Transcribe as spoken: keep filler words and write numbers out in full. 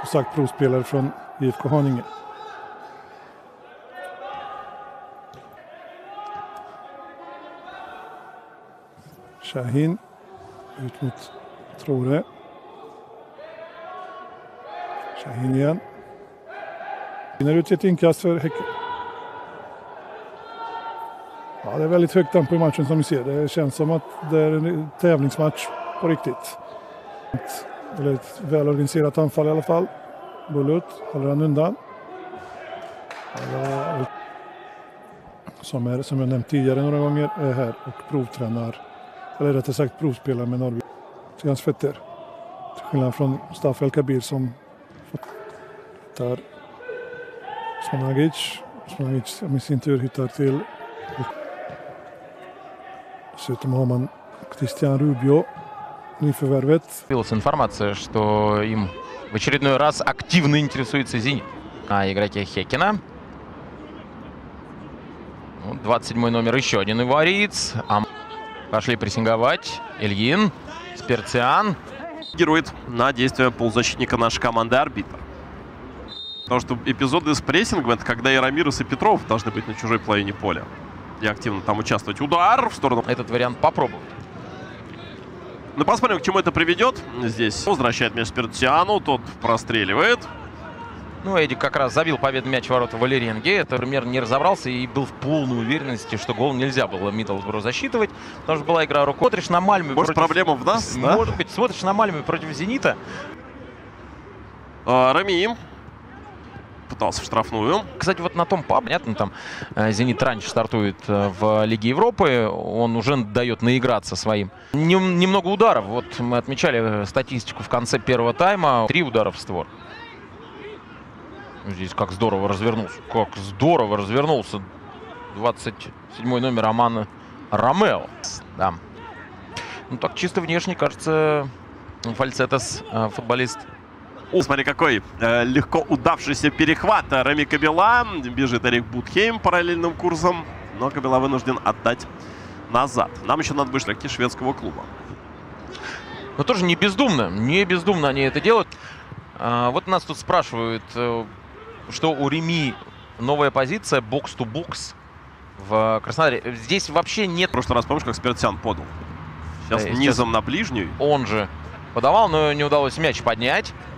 sagt provspelare från I F K Haninge. Shahin ut mot Traore. Shahin igen. Vinner ut ett inkast för Häcken. Ja, det är väldigt högt tempo i matchen som ni ser. Det känns som att det är en tävlingsmatch på riktigt. Eller ett välorganiserat anfall i alla fall. Bulut håller han undan. Som, är, som jag nämnt tidigare några gånger är här och provtränar. Eller rättare sagt provspelar med Norrby. Till hans fötter. Till skillnad från Mustafa El Kabir som hittar Smanagic. Smanagic med sin tur hittar till. Dessutom har man Christian Rubio, nyförvärvet. Появилась информация, что им в очередной раз активно интересуется «Зенит». А игроки Хеккена. двадцать седьмой номер, еще один ивариец. А пошли прессинговать. Ильин, Спирциан. Реагирует на действия полузащитника нашей команды арбитр. Потому что эпизоды с прессингом — это когда и Рамирес, и Петров должны быть на чужой половине поля и активно там участвовать. Удар в сторону. Этот вариант попробуют. Ну, посмотрим, к чему это приведет. Здесь возвращает мяч Спирциану, тот простреливает. Ну, Эдик как раз забил победный мяч в ворота Валерьянге. Это пример не разобрался и был в полной уверенности, что гол нельзя было Миддлсброу засчитывать, потому что была игра рукой. Смотришь на Мальме. Может, против... проблема в нас, да? Может быть, смотришь на Мальме против Зенита. А, Рами пытался в штрафную. Кстати, вот на том паб, понятно, там Зенит раньше стартует в Лиге Европы, он уже дает наиграться своим. Нем, немного ударов. Вот мы отмечали статистику в конце первого тайма. Три удара в створ. Здесь как здорово развернулся. Как здорово развернулся. двадцать седьмой номер Амана Ромео. Да. Ну так чисто внешне, кажется, Фальцетас футболист. О, смотри, какой э, легко удавшийся перехват Рами Кабела. Бежит Эрик Бутхейм параллельным курсом, но Кабела вынужден отдать назад. Нам еще надо вышлять шведского клуба. Но тоже не бездумно. Не бездумно они это делают. А, вот нас тут спрашивают, что у Реми новая позиция бокс-ту-бокс в Краснодаре. Здесь вообще нет... В прошлый раз, помнишь, как Спирциан подал? Сейчас да, низом сейчас на ближнюю. Он же подавал, но не удалось мяч поднять.